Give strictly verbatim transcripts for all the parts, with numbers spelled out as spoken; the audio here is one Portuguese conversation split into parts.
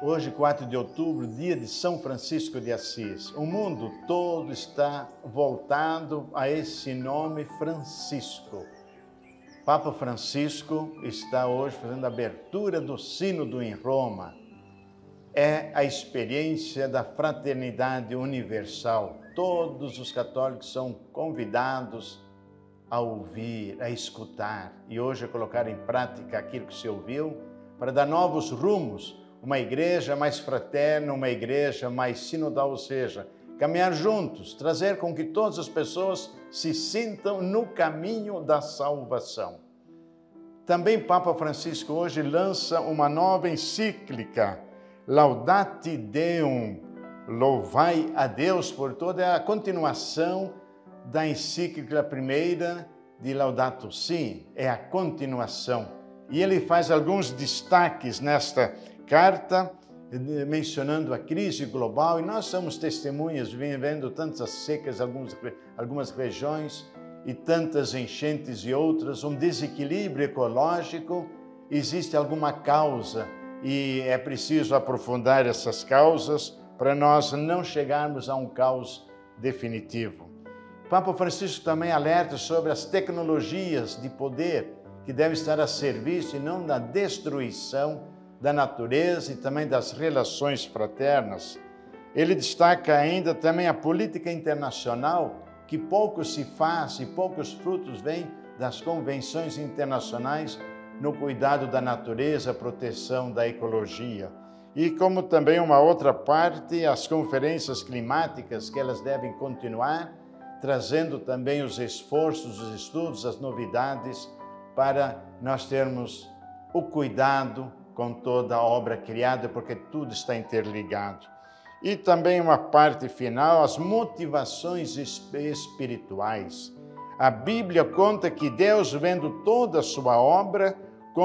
Hoje, quatro de outubro, dia de São Francisco de Assis. O mundo todo está voltado a esse nome Francisco. Papa Francisco está hoje fazendo a abertura do Sínodo em Roma. É a experiência da fraternidade universal. Todos os católicos são convidados a ouvir, a escutar e hoje a colocar em prática aquilo que se ouviu para dar novos rumos. Uma igreja mais fraterna, uma igreja mais sinodal, ou seja, caminhar juntos, trazer com que todas as pessoas se sintam no caminho da salvação. Também Papa Francisco hoje lança uma nova encíclica, Laudate Deum, louvai a Deus por toda, é a continuação da encíclica primeira de Laudato Si, é a continuação. E ele faz alguns destaques nesta carta, mencionando a crise global, e nós somos testemunhas, vivendo tantas secas em algumas, algumas regiões, e tantas enchentes e outras, um desequilíbrio ecológico. Existe alguma causa, e é preciso aprofundar essas causas para nós não chegarmos a um caos definitivo. Papa Francisco também alerta sobre as tecnologias de poder que devem estar a serviço e não da destruição da natureza e também das relações fraternas. Ele destaca ainda também a política internacional, que pouco se faz e poucos frutos vêm das convenções internacionais no cuidado da natureza, proteção da ecologia. E como também uma outra parte, as conferências climáticas, que elas devem continuar, trazendo também os esforços, os estudos, as novidades, para nós termos o cuidado com toda a obra criada, porque tudo está interligado. E também uma parte final, as motivações espirituais. A Bíblia conta que Deus, vendo toda a sua obra,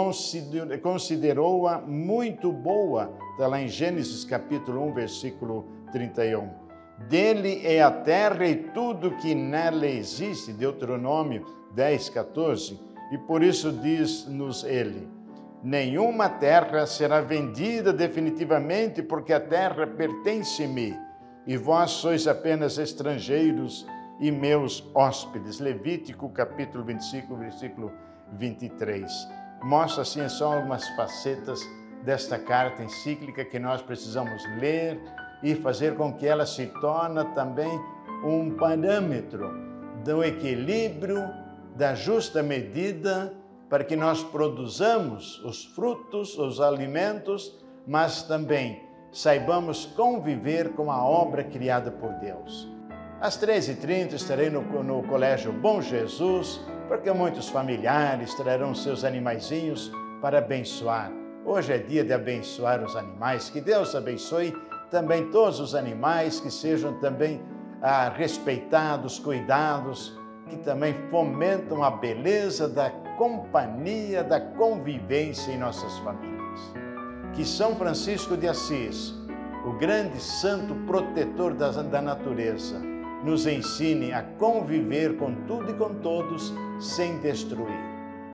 considerou-a muito boa. Está lá em Gênesis capítulo um, versículo trinta e um. Dele é a terra e tudo que nela existe, Deuteronômio dez, quatorze. E por isso diz-nos ele: nenhuma terra será vendida definitivamente, porque a terra pertence-me, e vós sois apenas estrangeiros e meus hóspedes. Levítico, capítulo vinte e cinco, versículo vinte e três. Mostra assim só algumas facetas desta carta encíclica que nós precisamos ler e fazer com que ela se torne também um parâmetro do equilíbrio, da justa medida, para que nós produzamos os frutos, os alimentos, mas também saibamos conviver com a obra criada por Deus. Às treze e trinta estarei no, no Colégio Bom Jesus, porque muitos familiares trarão seus animaizinhos para abençoar. Hoje é dia de abençoar os animais. Que Deus abençoe também todos os animais, que sejam também ah, respeitados, cuidados, que também fomentam a beleza da companhia, da convivência em nossas famílias. Que São Francisco de Assis, o grande santo protetor da, da natureza, nos ensine a conviver com tudo e com todos sem destruir.